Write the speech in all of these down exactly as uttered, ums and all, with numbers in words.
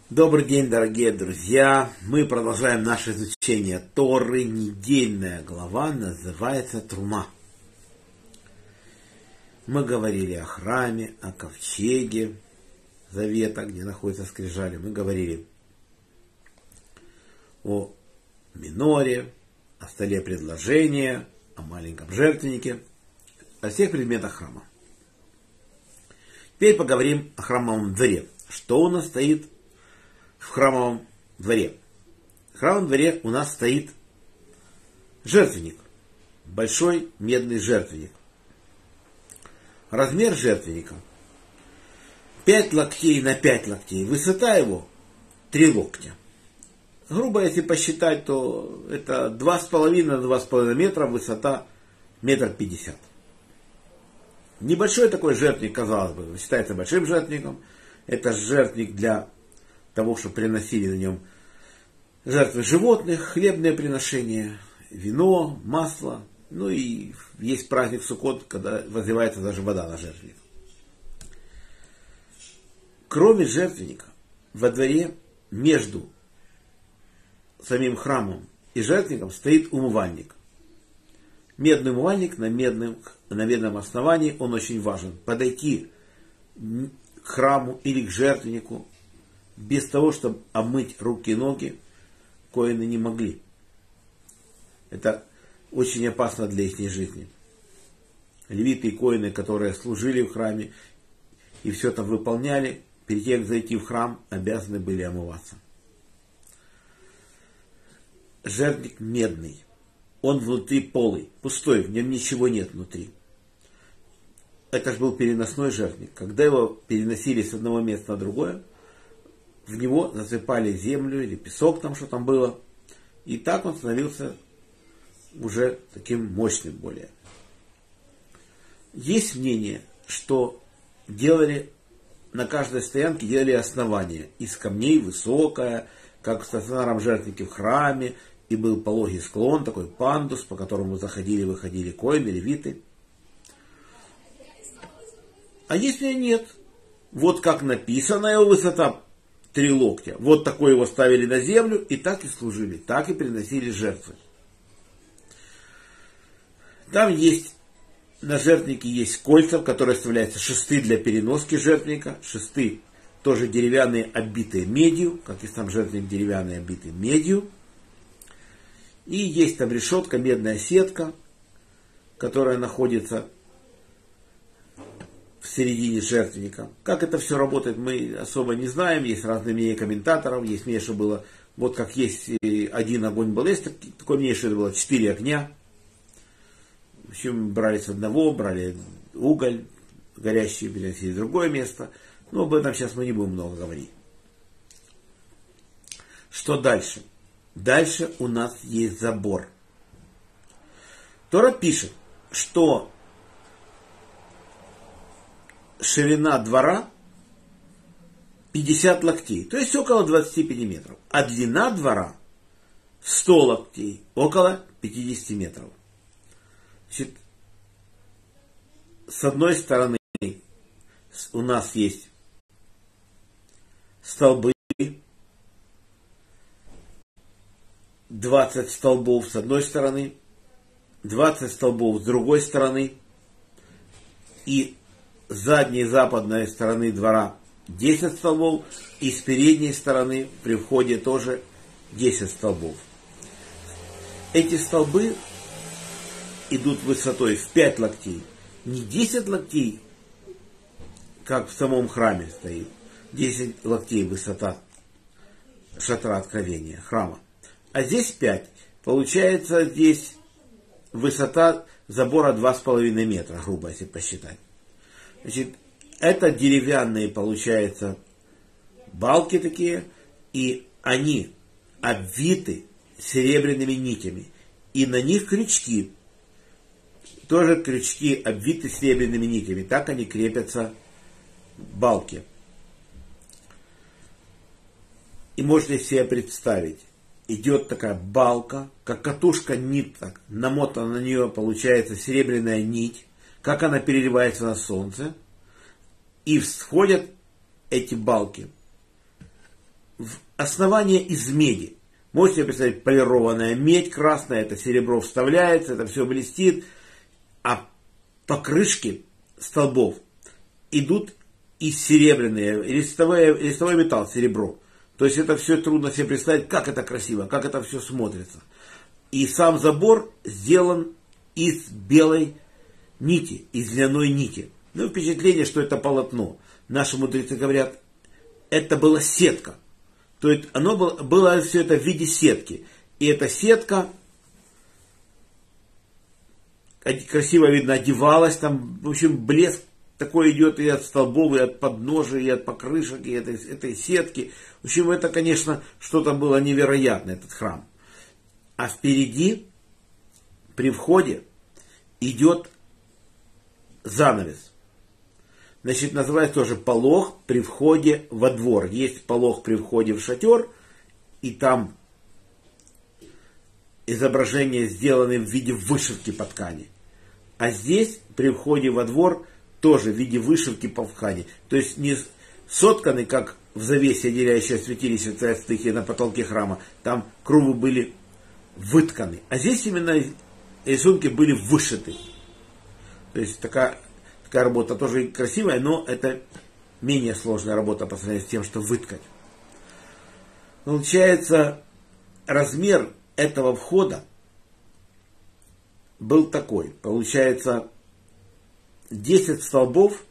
Добрый день, дорогие друзья! Мы продолжаем наше изучение Торы. Недельная глава называется Трума. Мы говорили о храме, о ковчеге завета, где находится скрижали. Мы говорили о миноре, о столе предложения, о маленьком жертвеннике, о всех предметах храма. Теперь поговорим о храмовом дворе. Что у нас стоит в храмовом дворе? В храмовом дворе у нас стоит жертвенник. Большой медный жертвенник. Размер жертвенника пять локтей на пять локтей. Высота его три локтя. Грубо если посчитать, то это два с половиной на два с половиной метра, высота метр пятьдесят. Небольшой такой жертвенник, казалось бы, считается большим жертвенником. Это жертвенник для того, что приносили на нем жертвы животных, хлебные приношения, вино, масло. Ну и есть праздник Суккот, когда возливается даже вода на жертвенник. Кроме жертвенника, во дворе между самим храмом и жертвенником стоит умывальник. Медный умывальник на медном, на медном основании, он очень важен. Подойти к храму или к жертвеннику без того, чтобы омыть руки и ноги, коины не могли. Это очень опасно для их жизни. Левиты и коины, которые служили в храме и все там выполняли, перед тем, как зайти в храм, обязаны были омываться. Жертвенник медный. Он внутри полый, пустой, в нем ничего нет внутри. Это же был переносной жертвенник. Когда его переносили с одного места на другое, в него засыпали землю или песок, там что там было. И так он становился уже таким мощным более. Есть мнение, что делали на каждой стоянке делали основание из камней высокое, как в стационарном жертвеннике в храме, и был пологий склон, такой пандус, по которому заходили, выходили коины, левиты. А если нет, вот как написано его высота три локтя, вот такой его ставили на землю, и так и служили, так и приносили жертвы. Там есть, на жертвеннике есть кольца, в которые вставляются шесты для переноски жертвенника. Шесты тоже деревянные, оббитые медью, как и сам жертвенник деревянный, оббитый медью. И есть там решетка, медная сетка, которая находится в середине жертвенника. Как это все работает, мы особо не знаем. Есть разные мнения комментаторов. Есть мнение, что было, вот как есть один огонь был, есть такое мнение, что это было четыре огня. В общем, брали с одного, брали уголь горящий, переносили в другое место. Но об этом сейчас мы не будем много говорить. Что дальше? Дальше у нас есть забор. Тора пишет, что ширина двора пятьдесят локтей, то есть около двадцати пяти метров. А длина двора сто локтей, около пятидесяти метров. Значит, с одной стороны у нас есть столбы, двадцать столбов с одной стороны, двадцать столбов с другой стороны, и с задней западной стороны двора десять столбов, и с передней стороны при входе тоже десять столбов. Эти столбы идут высотой в пять локтей, не десять локтей, как в самом храме стоит, десять локтей высота шатра откровения, храма. А здесь пять. Получается здесь высота забора два с половиной метра, грубо если посчитать. Значит, это деревянные, получается, балки такие, и они обвиты серебряными нитями. И на них крючки. Тоже крючки обвиты серебряными нитями. Так они крепятся балки. И можно себе представить, идет такая балка, как катушка ниток, намотана на нее, получается, серебряная нить, как она переливается на солнце, и всходят эти балки основание из меди. Можете представить, полированная медь красная, это серебро вставляется, это все блестит. А покрышки столбов идут из серебряные, листовой, листовой металл, серебро. То есть это все трудно себе представить, как это красиво, как это все смотрится. И сам забор сделан из белой нити, из льняной нити. Ну, впечатление, что это полотно. Наши мудрецы говорят, это была сетка. То есть оно было, было все это в виде сетки. И эта сетка красиво видно одевалась, там, в общем, блеск такой идет и от столбов, и от подножия, и от покрышек, и этой, этой сетки. В общем, это, конечно, что-то было невероятное, этот храм. А впереди, при входе, идет занавес. Значит, называется тоже полог при входе во двор. Есть полог при входе в шатер, и там изображения сделаны в виде вышивки по ткани. А здесь, при входе во двор, тоже в виде вышивки по ткани. То есть не сотканы, как в завесе, отделяющей святилище царствия на потолке храма. Там круги были вытканы. А здесь именно рисунки были вышиты. То есть такая, такая работа тоже красивая, но это менее сложная работа по сравнению с тем, что выткать. Получается, размер этого входа был такой. Получается, десять столбов,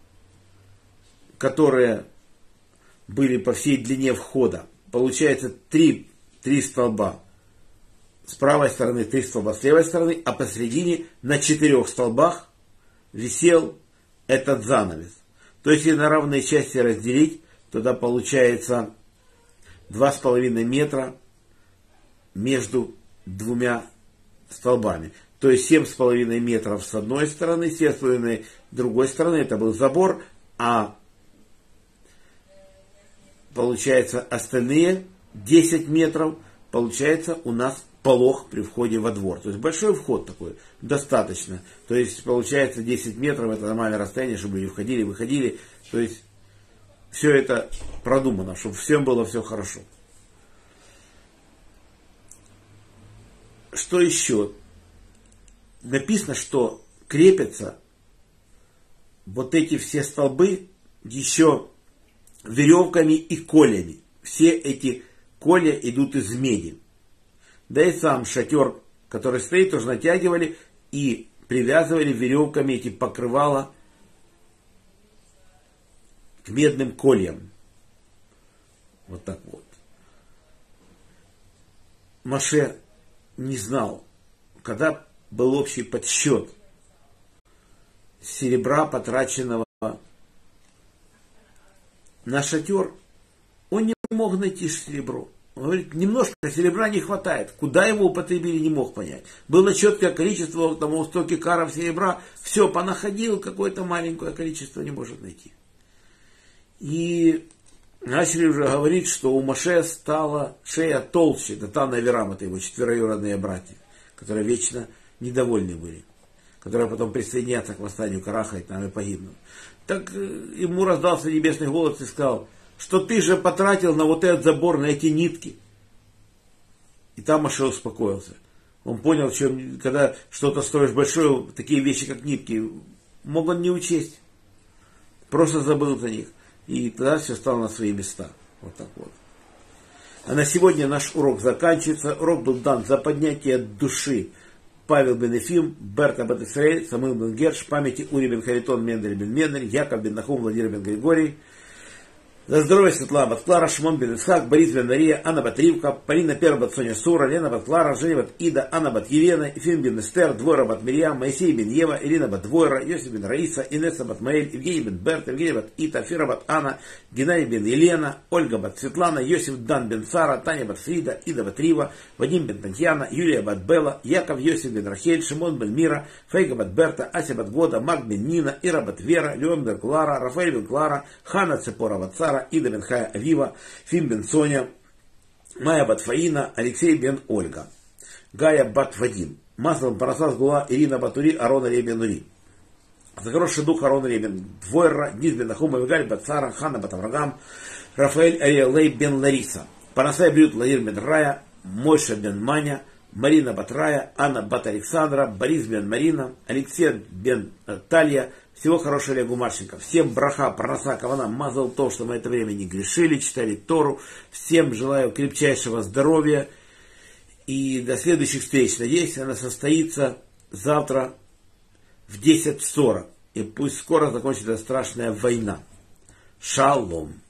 которые были по всей длине входа. Получается три, три столба с правой стороны, три столба с левой стороны, а посередине на четырех столбах висел этот занавес. То есть, если на равные части разделить, тогда получается два с половиной метра между двумя столбами. То есть семь с половиной метров с одной стороны, семь с половиной с другой стороны, это был забор, а получается остальные десять метров, получается у нас полог при входе во двор. То есть большой вход такой, достаточно. То есть получается десять метров, это нормальное расстояние, чтобы люди входили, выходили. То есть все это продумано, чтобы всем было все хорошо. Что еще? Написано, что крепятся вот эти все столбы еще веревками и колями. Все эти коля идут из меди. Да и сам шатер, который стоит, тоже натягивали и привязывали веревками эти покрывала к медным кольям. Вот так вот. Моше не знал, когда был общий подсчет серебра, потраченного на шатер, он не мог найти серебро. Он говорит, немножко серебра не хватает. Куда его употребили, не мог понять. Было четкое количество, там, сто кикаров серебра. Все, понаходил, какое-то маленькое количество не может найти. И начали уже говорить, что у Моше стала шея толще. Датан и Авирам, это его четвероюродные братья, которые вечно недовольны были. Которые потом присоединятся к восстанию Караха и там и погибнут. Так ему раздался небесный голос и сказал, что ты же потратил на вот этот забор, на эти нитки. И там Моше успокоился. Он понял, что когда что-то строишь большое, такие вещи, как нитки, мог он не учесть. Просто забыл за них. И тогда все стало на свои места. Вот так вот. А на сегодня наш урок заканчивается. Урок был дан за поднятие души Павел бен Ефим, Берта бен Исраэль, Самуил бен Герш, памяти Ури бен Харитон, Мендель бен Мендель, Яков бен Нахум, Владимир бен Григорий. За здоровье Светлана бат Клара, Шимон бен Исхак, Борис бен Мария, Анна бат Ривка, Полина Пер бат Соня Сура, Лена бат Клара, Женя бат Ида, Анна бат Елена, Ефим бен Эстер, Двойра бат Мирьям, Моисей бен Ева, Ирина бат Двойра, Йосиф бен Раиса, Инесса бат Маэль, Евгений бен Берт, Евгений бат Ита, Фира бат Анна, Геннадий бен Елена, Ольга бат Светлана, Йосиф Дан бен Сара, Таня бат Фрида, Ида бат Рива, Вадим бен Татьяна, Юлия бат Белла, Яков Йосиф бен Рахель, Шимон бен Мира, Фейга бат Берта, Ася бат Года, Мак бен Нина, Ира бат Вера, Леон бен Клара, Рафаэль бен Клара, Хана Цепора бат Сара, Ида бен Хая Авива, Фим бен Соня, Майя бат Фаина, Алексей бен Ольга, Гая бат Вадим, Маслан Парасас Гула, Ирина Батури, Арона Ребен Ури. За хороший дух Арона Ребен Двойра, Низ бен Нахум, Авигаль бат Сара, Хана бат Аврагам, Рафаэль Ариэлей бен Лариса, Панасай Брют Лаир бен Рая, Мойша бен Маня, Марина Батрая, Анна Бат Александра, Борис бен Марина, Алексей бен Талья. Всего хорошего Олегу Марченко. Всем браха, парнаса, кавана, мазал то, что мы это время не грешили, читали Тору. Всем желаю крепчайшего здоровья. И до следующих встреч. Надеюсь, она состоится завтра в десять сорок. И пусть скоро закончится страшная война. Шалом.